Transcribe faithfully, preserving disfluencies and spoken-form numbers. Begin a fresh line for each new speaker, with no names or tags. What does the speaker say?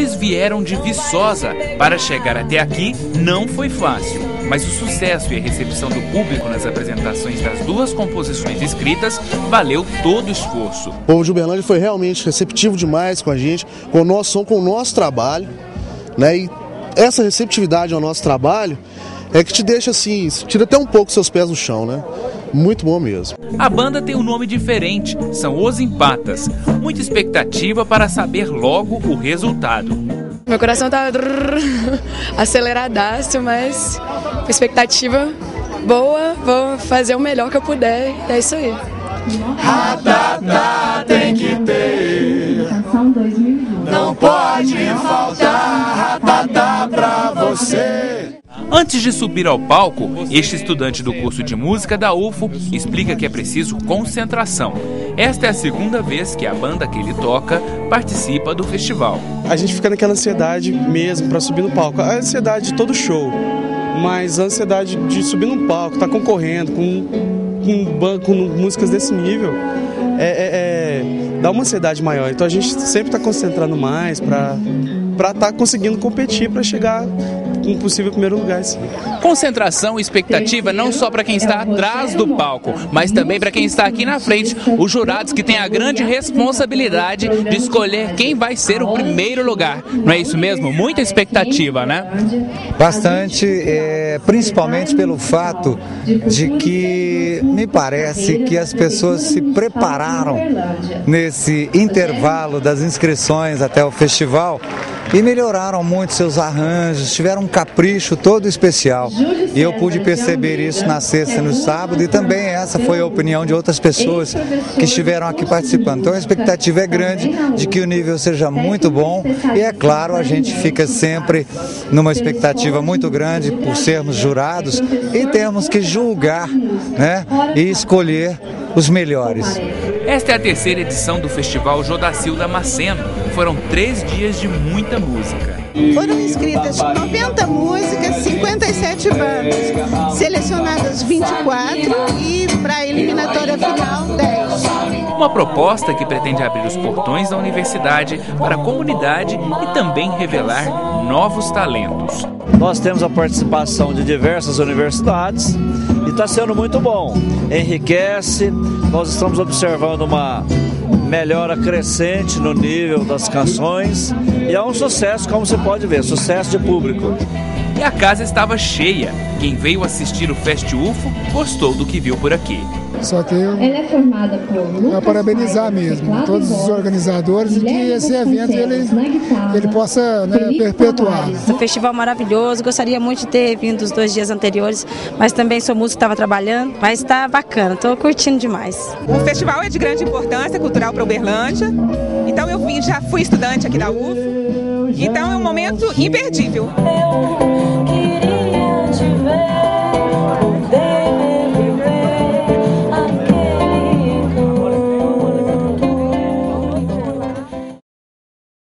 Eles vieram de Viçosa. Para chegar até aqui não foi fácil, mas o sucesso e a recepção do público nas apresentações das duas composições escritas valeu todo o esforço.
O povo de Uberlândia foi realmente receptivo demais com a gente, com o nosso som, com o nosso trabalho, né? E essa receptividade ao nosso trabalho é que te deixa assim, tira até um pouco seus pés no chão, né? Muito bom mesmo.
A banda tem um nome diferente, são Os Empatas. Muita expectativa para saber logo o resultado.
Meu coração tá aceleradaço, mas com expectativa boa, vou fazer o melhor que eu puder, é isso aí.
Ratata tem que ter, não pode faltar ratata pra você.
Antes de subir ao palco, este estudante do curso de música da U F O explica que é preciso concentração. Esta é a segunda vez que a banda que ele toca participa do festival.
A gente fica naquela ansiedade mesmo para subir no palco, a ansiedade de todo show, mas a ansiedade de subir no palco, estar tá concorrendo com, com, com músicas desse nível, é, é, é, dá uma ansiedade maior. Então a gente sempre está concentrando mais para para estar tá conseguindo competir para chegar com um possível primeiro lugar. Sim.
Concentração e expectativa não só para quem está atrás do palco, mas também para quem está aqui na frente, os jurados que têm a grande responsabilidade de escolher quem vai ser o primeiro lugar. Não é isso mesmo? Muita expectativa, né?
Bastante, é, principalmente pelo fato de que me parece que as pessoas se prepararam nesse intervalo das inscrições até o festival e melhoraram muito seus arranjos, tiveram um capricho todo especial. E eu pude perceber isso na sexta e no sábado, e também essa foi a opinião de outras pessoas que estiveram aqui participando. Então a expectativa é grande de que o nível seja muito bom, e é claro, a gente fica sempre numa expectativa muito grande por sermos jurados e temos que julgar, né, e escolher os melhores.
Esta é a terceira edição do Festival Jodacil Damasceno. Foram três dias de muita música.
Foram inscritas noventa músicas, cinquenta e sete bandas, selecionadas vinte e quatro e para a eliminatória final dez.
Uma proposta que pretende abrir os portões da universidade para a comunidade e também revelar novos talentos.
Nós temos a participação de diversas universidades e está sendo muito bom. Enriquece, nós estamos observando uma melhora crescente no nível das canções e é um sucesso, como você pode ver, sucesso de público.
E a casa estava cheia. Quem veio assistir o Fest U F O gostou do que viu por aqui.
Só tenho a parabenizar mesmo todos os organizadores e que esse evento ele, ele possa, né, perpetuar.
O festival maravilhoso, gostaria muito de ter vindo os dois dias anteriores, mas também sou músico, estava trabalhando, mas está bacana, estou curtindo demais.
O festival é de grande importância cultural para Uberlândia, então eu vim, já fui estudante aqui da U F O, então é um momento imperdível.
Eu queria te ver.